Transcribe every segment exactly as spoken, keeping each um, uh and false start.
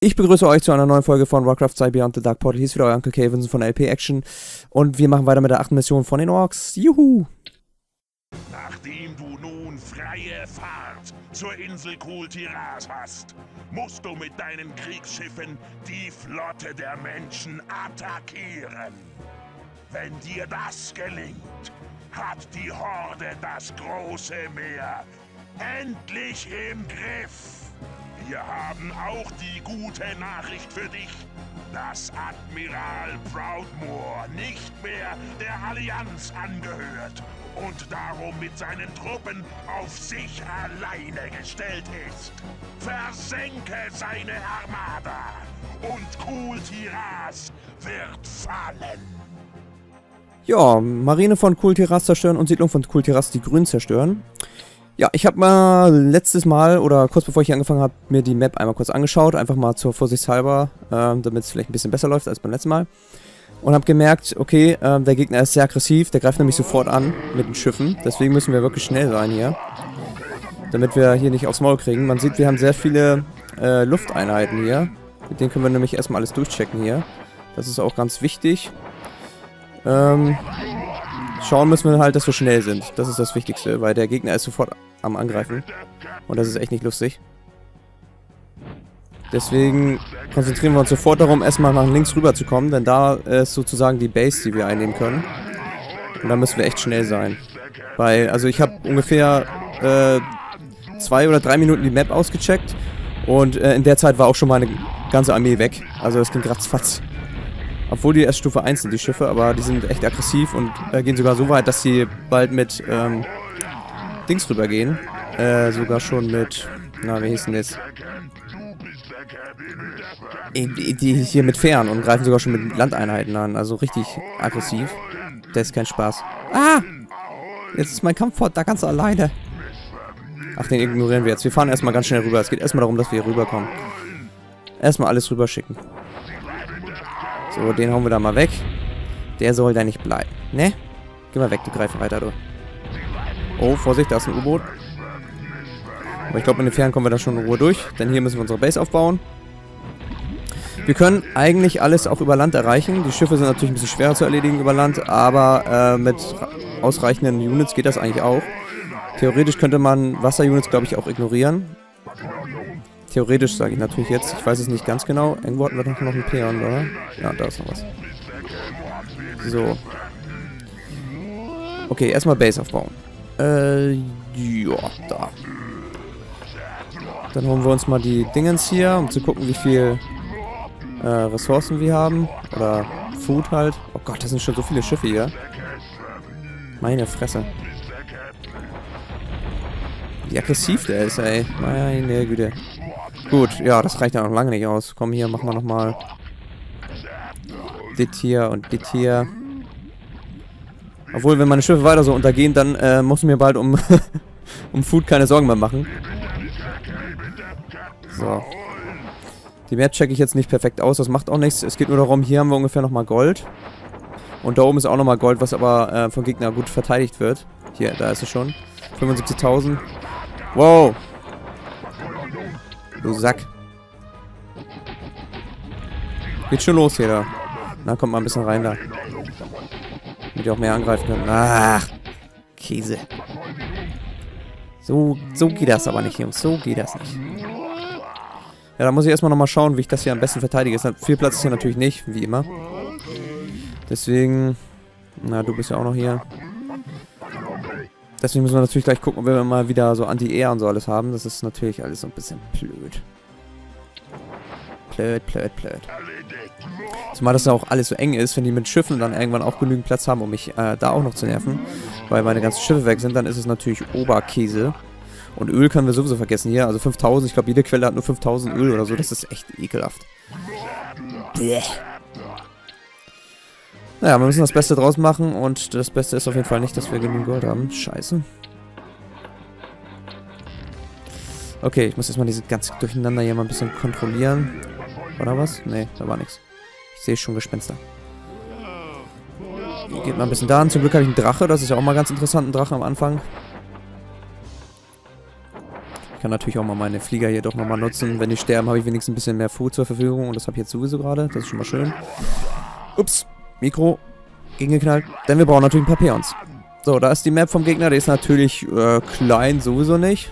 Ich begrüße euch zu einer neuen Folge von Warcraft zwei Beyond the Dark Portal. Hier ist wieder euer Uncle Cavinson von L P Action. Und wir machen weiter mit der achten Mission von den Orks. Juhu! Nachdem du nun freie Fahrt zur Insel Kul Tiras hast, musst du mit deinen Kriegsschiffen die Flotte der Menschen attackieren. Wenn dir das gelingt, hat die Horde das große Meer endlich im Griff. Wir haben auch die gute Nachricht für dich, dass Admiral Proudmoore nicht mehr der Allianz angehört und darum mit seinen Truppen auf sich alleine gestellt ist. Versenke seine Armada und Kul Tiras wird fallen. Ja, Marine von Kul Tiras zerstören und Siedlung von Kul Tiras, die Grünen zerstören. Ja, ich habe mal letztes Mal, oder kurz bevor ich hier angefangen habe, mir die Map einmal kurz angeschaut. Einfach mal zur Vorsichtshalber, äh, damit es vielleicht ein bisschen besser läuft als beim letzten Mal. Und habe gemerkt, okay, äh, der Gegner ist sehr aggressiv. Der greift nämlich sofort an mit den Schiffen. Deswegen müssen wir wirklich schnell sein hier. Damit wir hier nicht aufs Maul kriegen. Man sieht, wir haben sehr viele äh, Lufteinheiten hier. Mit denen können wir nämlich erstmal alles durchchecken hier. Das ist auch ganz wichtig. Ähm... Schauen müssen wir halt, dass wir schnell sind. Das ist das Wichtigste, weil der Gegner ist sofort am Angreifen. Und das ist echt nicht lustig. Deswegen konzentrieren wir uns sofort darum, erstmal nach links rüber zu kommen, denn da ist sozusagen die Base, die wir einnehmen können. Und da müssen wir echt schnell sein. Weil, also ich habe ungefähr äh, zwei oder drei Minuten die Map ausgecheckt und äh, in der Zeit war auch schon meine ganze Armee weg. Also das ging ratzfatz. Obwohl die erst Stufe eins sind, die Schiffe, aber die sind echt aggressiv und äh, gehen sogar so weit, dass sie bald mit ähm, Dings rübergehen. Äh, sogar schon mit, na, wie hieß denn das? Die, die hier mit Fähren und greifen sogar schon mit Landeinheiten an. Also richtig aggressiv. Das ist kein Spaß. Ah! Jetzt ist mein Kampffort da ganz alleine. Ach, den ignorieren wir jetzt. Wir fahren erstmal ganz schnell rüber. Es geht erstmal darum, dass wir hier rüberkommen. Erstmal alles rüberschicken. So, den hauen wir da mal weg. Der soll da nicht bleiben. Ne? Geh mal weg, du Greifenreiter, du. Oh, Vorsicht, da ist ein U-Boot. Aber ich glaube, in den Fähren kommen wir da schon in Ruhe durch. Denn hier müssen wir unsere Base aufbauen. Wir können eigentlich alles auch über Land erreichen. Die Schiffe sind natürlich ein bisschen schwerer zu erledigen über Land. Aber äh, mit ausreichenden Units geht das eigentlich auch. Theoretisch könnte man Wasser-Units, glaube ich, auch ignorieren. Theoretisch sage ich natürlich jetzt, ich weiß es nicht ganz genau. Irgendwo hatten wir doch noch einen Peon, oder? Ja, da ist noch was. So. Okay, erstmal Base aufbauen. Äh, ja, da. Dann holen wir uns mal die Dingens hier, um zu gucken, wie viel äh, Ressourcen wir haben. Oder Food halt. Oh Gott, das sind schon so viele Schiffe hier. Meine Fresse. Wie aggressiv der ist, ey. Meine Güte. Gut, ja, das reicht ja noch lange nicht aus. Komm, hier, machen wir nochmal dit hier und dit hier. Obwohl, wenn meine Schiffe weiter so untergehen, dann äh, muss ich mir bald um, um Food keine Sorgen mehr machen. So. Die Map checke ich jetzt nicht perfekt aus, das macht auch nichts. Es geht nur darum, hier haben wir ungefähr nochmal Gold. Und da oben ist auch nochmal Gold, was aber äh, vom Gegner gut verteidigt wird. Hier, da ist es schon. fünfundsiebzigtausend. Wow. Du Sack. Geht schon los hier da. Na, kommt mal ein bisschen rein da. Damit ihr auch mehr angreifen können. Ach, Käse. So, so geht das aber nicht, Jungs. So geht das nicht. Ja, da muss ich erstmal nochmal schauen, wie ich das hier am besten verteidige. Viel Platz ist hier natürlich nicht, wie immer. Deswegen... Na, du bist ja auch noch hier. Deswegen müssen wir natürlich gleich gucken, ob wir mal wieder so Anti-Air und so alles haben. Das ist natürlich alles so ein bisschen blöd. Blöd, blöd, blöd. Zumal das ja auch alles so eng ist, wenn die mit Schiffen dann irgendwann auch genügend Platz haben, um mich äh, da auch noch zu nerven. Weil meine ganzen Schiffe weg sind, dann ist es natürlich Oberkäse. Und Öl können wir sowieso vergessen hier. Also fünftausend, ich glaube jede Quelle hat nur fünftausend Öl oder so. Das ist echt ekelhaft. Bleh. Naja, wir müssen das Beste draus machen und das Beste ist auf jeden Fall nicht, dass wir genug Gold haben. Scheiße. Okay, ich muss erstmal diese ganze Durcheinander hier mal ein bisschen kontrollieren. Oder was? Nee, da war nichts. Ich sehe schon Gespenster. Hier geht mal ein bisschen da an. Zum Glück habe ich einen Drache. Das ist ja auch mal ganz interessant, ein Drache am Anfang. Ich kann natürlich auch mal meine Flieger hier doch nochmal nutzen. Wenn die sterben, habe ich wenigstens ein bisschen mehr Food zur Verfügung. Und das habe ich jetzt sowieso gerade. Das ist schon mal schön. Ups, Mikro gegengeknallt. Denn wir brauchen natürlich ein paar Peons. So, da ist die Map vom Gegner. Die ist natürlich äh, klein, sowieso nicht.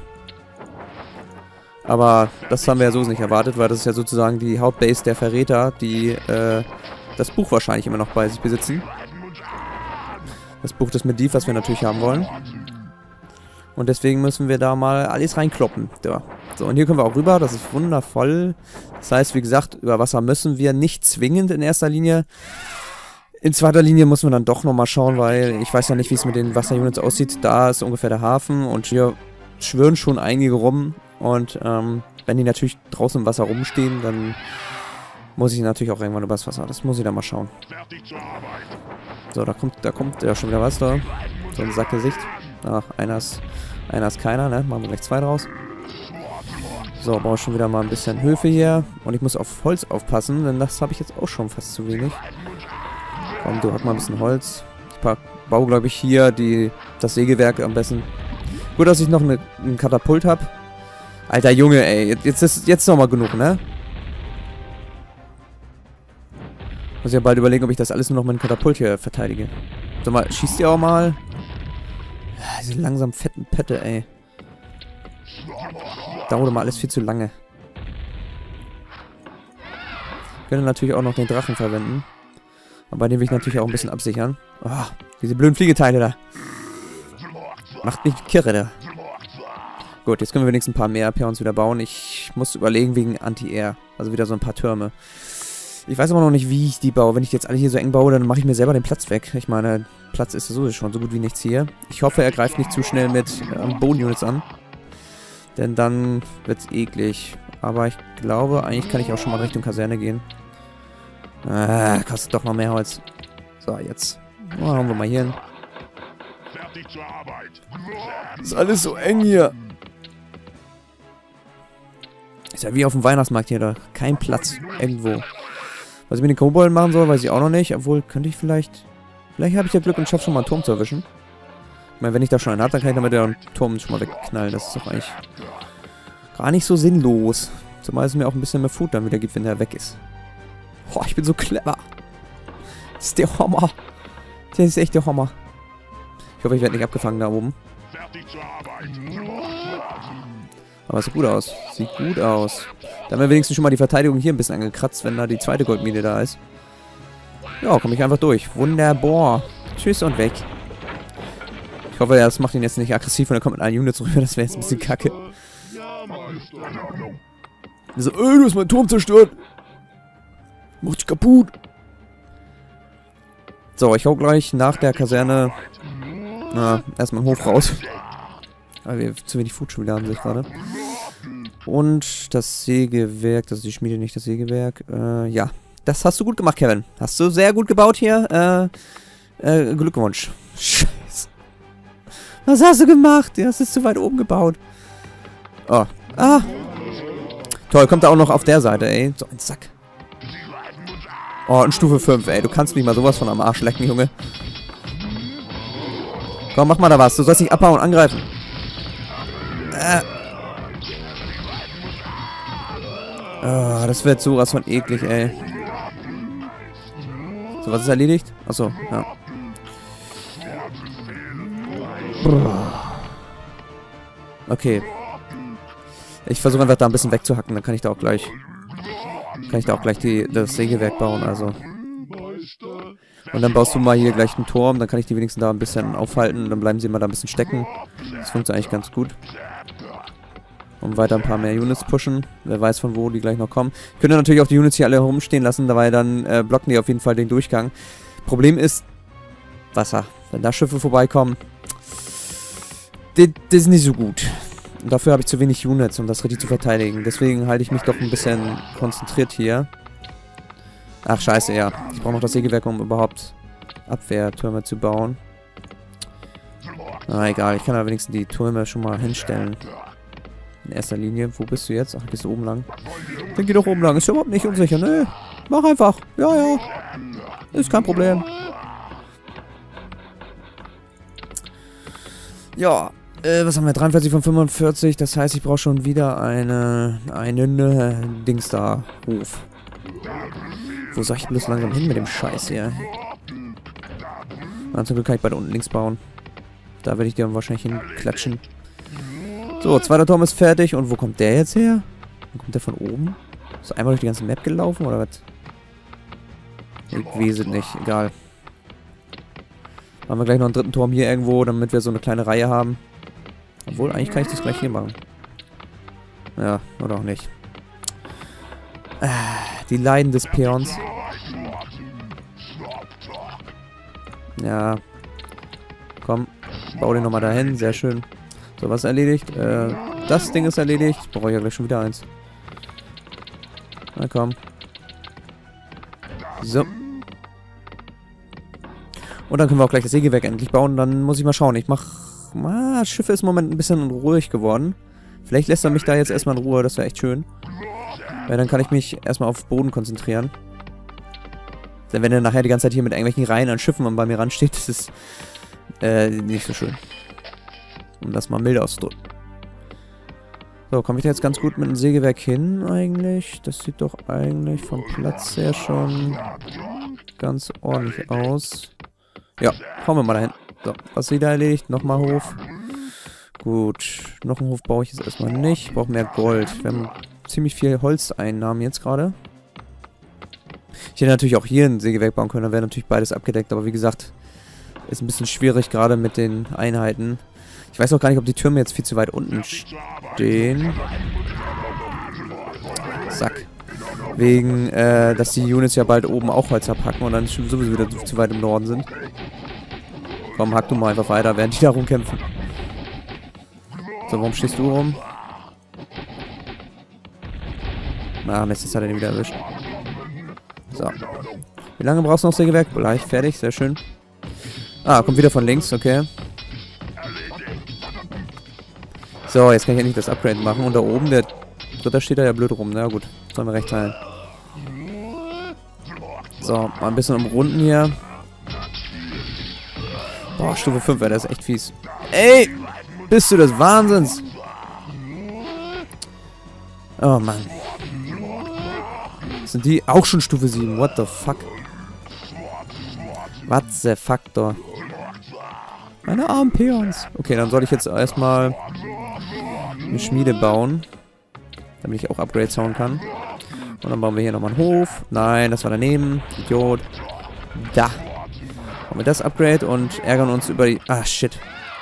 Aber das haben wir ja sowieso nicht erwartet, weil das ist ja sozusagen die Hauptbase der Verräter, die äh, das Buch wahrscheinlich immer noch bei sich besitzen. Das Buch des Medivh, was wir natürlich haben wollen. Und deswegen müssen wir da mal alles reinkloppen. Ja. So, und hier können wir auch rüber. Das ist wundervoll. Das heißt, wie gesagt, über Wasser müssen wir nicht zwingend in erster Linie. In zweiter Linie muss man dann doch nochmal schauen, weil ich weiß ja nicht, wie es mit den Wasserunits aussieht. Da ist ungefähr der Hafen und hier schwirren schon einige rum. Und ähm, wenn die natürlich draußen im Wasser rumstehen, dann muss ich natürlich auch irgendwann übers Wasser. Das muss ich dann mal schauen. So, da kommt, da kommt ja schon wieder was da. So ein Sackgesicht. Ach, einer ist, einer ist keiner, ne? Machen wir gleich zwei draus. So, brauche ich schon wieder mal ein bisschen Höfe hier. Und ich muss auf Holz aufpassen, denn das habe ich jetzt auch schon fast zu wenig. Komm, du hast mal ein bisschen Holz. Ich baue, glaube ich, hier die, das Sägewerk am besten. Gut, dass ich noch eine, einen Katapult habe. Alter Junge, ey. Jetzt ist jetzt noch mal genug, ne? Muss ja bald überlegen, ob ich das alles nur noch mit einem Katapult hier verteidige. Sag mal, schießt ihr auch mal? Ja, diese langsam fetten Pette, ey. Dauert mal alles viel zu lange. Ich könnte natürlich auch noch den Drachen verwenden. Aber den will ich natürlich auch ein bisschen absichern. Oh, diese blöden Fliegeteile da. Macht mich kirre da. Gut, jetzt können wir wenigstens ein paar mehr Peons wieder bauen. Ich muss überlegen wegen Anti-Air. Also wieder so ein paar Türme. Ich weiß aber noch nicht, wie ich die baue. Wenn ich jetzt alle hier so eng baue, dann mache ich mir selber den Platz weg. Ich meine, Platz ist sowieso schon so gut wie nichts hier. Ich hoffe, er greift nicht zu schnell mit ähm, Bodenunits an. Denn dann wird's eklig. Aber ich glaube, eigentlich kann ich auch schon mal Richtung Kaserne gehen. Ah, kostet doch noch mehr Holz. So, jetzt. Oh, hauen wir mal hier hin. Ist alles so eng hier. Ist ja wie auf dem Weihnachtsmarkt hier, da kein Platz irgendwo. Was ich mit den Kobolden machen soll, weiß ich auch noch nicht. Obwohl, könnte ich vielleicht... Vielleicht habe ich ja Glück und schaffe schon mal einen Turm zu erwischen. Ich meine, wenn ich da schon einen habe, dann kann ich damit den Turm schon mal wegknallen. Das ist doch eigentlich gar nicht so sinnlos. Zumal es mir auch ein bisschen mehr Food dann wieder gibt, wenn der weg ist. Boah, ich bin so clever. Das ist der Hammer. Das ist echt der Hammer. Ich hoffe, ich werde nicht abgefangen da oben. Aber es sieht gut aus. Sieht gut aus. Da haben wir wenigstens schon mal die Verteidigung hier ein bisschen angekratzt, wenn da die zweite Goldmine da ist. Ja, komme ich einfach durch. Wunderbar. Tschüss und weg. Ich hoffe, das macht ihn jetzt nicht aggressiv und er kommt mit allen Units rüber. Das wäre jetzt ein bisschen kacke. So, ey, du hast meinen Turm zerstört. Mach dich kaputt. So, ich hau gleich nach der Kaserne na, erstmal den Hof raus. Weil wir zu wenig Food schon wieder haben, sehe ich gerade. Und das Sägewerk, das ist die Schmiede, nicht das Sägewerk. Äh, ja. Das hast du gut gemacht, Kevin. Hast du sehr gut gebaut hier. Äh, äh, Glückwunsch. Scheiße. Was hast du gemacht? Du hast es zu weit oben gebaut. Oh. Ah. Toll, kommt da auch noch auf der Seite, ey. So ein Sack. Oh, und Stufe fünf, ey. Du kannst mich mal sowas von am Arsch lecken, Junge. Komm, mach mal da was. Du sollst nicht abhauen und angreifen. Äh. Oh, das wird sowas von eklig, ey. So, was ist erledigt? Achso, ja. Okay. Ich versuche einfach da ein bisschen wegzuhacken, dann kann ich da auch gleich... Kann ich da auch gleich die, das Sägewerk bauen, also. Und dann baust du mal hier gleich einen Turm, dann kann ich die wenigstens da ein bisschen aufhalten, dann bleiben sie immer da ein bisschen stecken. Das funktioniert eigentlich ganz gut. Und weiter ein paar mehr Units pushen. Wer weiß, von wo die gleich noch kommen. Ich könnte natürlich auch die Units hier alle rumstehen lassen, weil dann äh, blocken die auf jeden Fall den Durchgang. Problem ist Wasser. Wenn da Schiffe vorbeikommen, das, das ist nicht so gut. Und dafür habe ich zu wenig Units, um das richtig zu verteidigen. Deswegen halte ich mich doch ein bisschen konzentriert hier. Ach, scheiße, ja. Ich brauche noch das Sägewerk, um überhaupt Abwehrtürme zu bauen. Na, egal. Ich kann da wenigstens die Türme schon mal hinstellen. In erster Linie. Wo bist du jetzt? Ach, gehst du oben lang? Dann geh doch oben lang. Ist ja überhaupt nicht unsicher, ne? Mach einfach. Ja, ja. Ist kein Problem. Ja. Äh, was haben wir? dreiundvierzig von fünfundvierzig. Das heißt, ich brauche schon wieder eine... einen äh, Dings da. Hof. Wo soll ich bloß langsam hin mit dem Scheiß hier? Na, zum Glück kann ich beide unten links bauen. Da werde ich dir wahrscheinlich hinklatschen. So, zweiter Turm ist fertig. Und wo kommt der jetzt her? Wo kommt der von oben? Ist er einmal durch die ganze Map gelaufen, oder was? Ich weiß es nicht. Egal. Machen wir gleich noch einen dritten Turm hier irgendwo, damit wir so eine kleine Reihe haben. Obwohl, eigentlich kann ich das gleich hier machen. Ja, oder auch nicht. Ah, die Leiden des Peons. Ja. Komm, bau den nochmal dahin. Sehr schön. So, was ist erledigt? Äh, das Ding ist erledigt. Brauche ich ja gleich schon wieder eins. Na komm. So. Und dann können wir auch gleich das Sägewerk endlich bauen. Dann muss ich mal schauen. Ich mach... Ah, das Schiff ist im Moment ein bisschen ruhig geworden. Vielleicht lässt er mich da jetzt erstmal in Ruhe. Das wäre echt schön. Weil dann kann ich mich erstmal auf Boden konzentrieren. Denn wenn er nachher die ganze Zeit hier mit irgendwelchen Reihen an Schiffen bei mir ransteht, das ist äh, nicht so schön. Um das mal milde auszudrücken. So, komme ich da jetzt ganz gut mit dem Sägewerk hin eigentlich? Das sieht doch eigentlich vom Platz her schon ganz ordentlich aus. Ja, kommen wir mal dahin. So, was ist wieder erledigt? Nochmal Hof. Gut, noch einen Hof baue ich jetzt erstmal nicht. Ich brauche mehr Gold. Wir haben ziemlich viel Holzeinnahmen jetzt gerade. Ich hätte natürlich auch hier ein Sägewerk bauen können, dann wäre natürlich beides abgedeckt. Aber wie gesagt, ist ein bisschen schwierig gerade mit den Einheiten. Ich weiß auch gar nicht, ob die Türme jetzt viel zu weit unten stehen. Zack. Wegen, äh, dass die Units ja bald oben auch Holz abhacken und dann sowieso wieder zu weit im Norden sind. Komm, hack du mal einfach weiter, während die da rumkämpfen. So, warum stehst du rum? Ah, Mist, jetzt hat er den wieder erwischt. So. Wie lange brauchst du noch Sägewerk? Gleich, fertig, sehr schön. Ah, kommt wieder von links, okay. So, jetzt kann ich endlich das Upgrade machen. Und da oben, der Dritter steht da ja blöd rum. Na gut, sollen wir recht teilen. So, mal ein bisschen umrunden hier. Boah, Stufe fünf, ey, das ist echt fies. Ey! Bist du des Wahnsinns? Oh Mann. Sind die auch schon Stufe sieben? What the fuck? What the fuck, da? Meine armen Peons. Okay, dann soll ich jetzt erstmal eine Schmiede bauen. Damit ich auch Upgrades hauen kann. Und dann bauen wir hier nochmal einen Hof. Nein, das war daneben. Idiot. Da. Haben wir das Upgrade und ärgern uns über die... Ah, shit.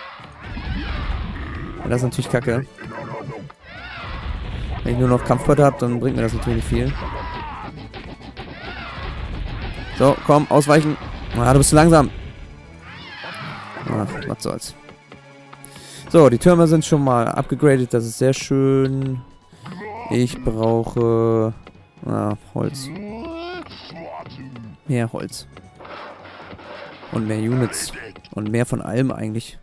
Ja, das ist natürlich kacke. Wenn ich nur noch Kampfpötter habe, dann bringt mir das natürlich nicht viel. So, komm, ausweichen. Ah, du bist zu langsam. Ach, was soll's. So, die Türme sind schon mal abgegradet. Das ist sehr schön. Ich brauche... Ah, Holz. Mehr Holz. Und mehr Units. Und mehr von allem eigentlich.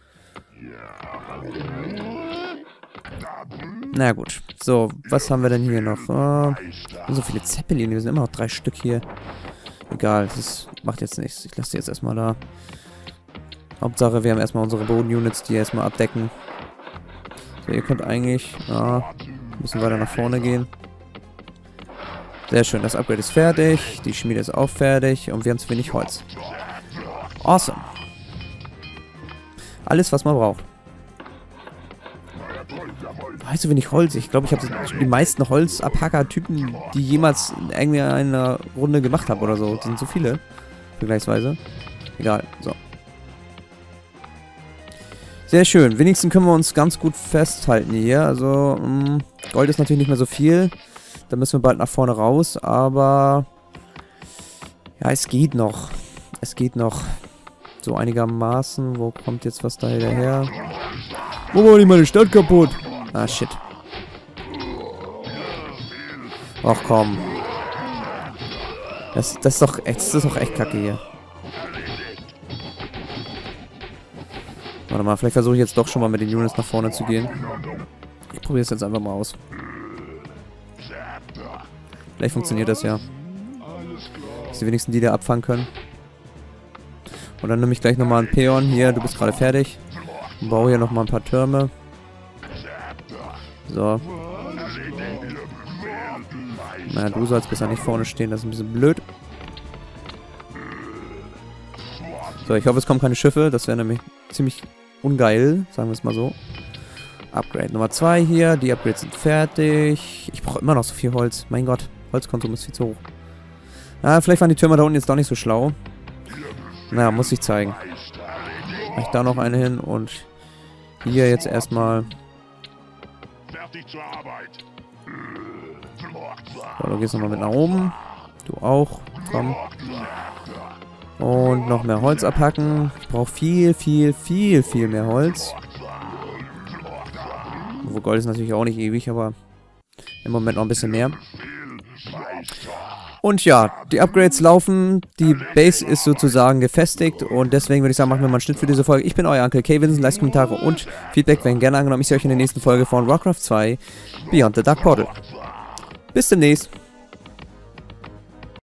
Na gut. So, was haben wir denn hier noch? Oh, so viele Zeppelin. Wir sind immer noch drei Stück hier. Egal, das macht jetzt nichts. Ich lasse die jetzt erstmal da. Hauptsache, wir haben erstmal unsere Boden-Units, die erstmal abdecken. So, ihr könnt eigentlich ah, ein bisschen weiter nach vorne gehen. Sehr schön, das Upgrade ist fertig. Die Schmiede ist auch fertig. Und wir haben zu wenig Holz. Awesome. Alles, was man braucht. Weißt du, wenig Holz? Ich glaube, ich habe die meisten Holzabhacker-Typen, die jemals in irgendeiner Runde gemacht habe oder so. Das sind so viele. Vergleichsweise. Egal. So. Sehr schön. Wenigstens können wir uns ganz gut festhalten hier. Also, mh, Gold ist natürlich nicht mehr so viel. Da müssen wir bald nach vorne raus. Aber ja, es geht noch. Es geht noch. So einigermaßen. Wo kommt jetzt was da hinterher? Wo war nicht meine Stadt kaputt? Ah, shit. Ach komm. Das, das ist doch echt, das ist doch echt kacke hier. Warte mal, vielleicht versuche ich jetzt doch schon mal mit den Units nach vorne zu gehen. Ich probiere es jetzt einfach mal aus. Vielleicht funktioniert das ja. Dass die wenigsten die da abfangen können. Und dann nehme ich gleich nochmal einen Peon. Hier, du bist gerade fertig. Baue hier nochmal ein paar Türme. So. Naja, du sollst besser nicht vorne stehen, das ist ein bisschen blöd. So, ich hoffe, es kommen keine Schiffe. Das wäre nämlich ziemlich ungeil, sagen wir es mal so. Upgrade Nummer zwei hier. Die Upgrades sind fertig. Ich brauche immer noch so viel Holz. Mein Gott, Holzkonsum ist viel zu hoch. Ah, vielleicht waren die Türme da unten jetzt doch nicht so schlau. Naja, muss ich zeigen. Mach ich da noch eine hin und hier jetzt erstmal. So, du gehst nochmal mit nach oben. Du auch. Komm. Und noch mehr Holz abhacken. Ich brauche viel, viel, viel, viel mehr Holz. Wo Gold ist natürlich auch nicht ewig, aber im Moment noch ein bisschen mehr. Und ja, die Upgrades laufen, die Base ist sozusagen gefestigt und deswegen würde ich sagen, machen wir mal einen Schnitt für diese Folge. Ich bin euer Uncle K. Vincent, lasst Kommentare und Feedback werden gerne angenommen. Ich sehe euch in der nächsten Folge von Warcraft zwei Beyond the Dark Portal. Bis demnächst.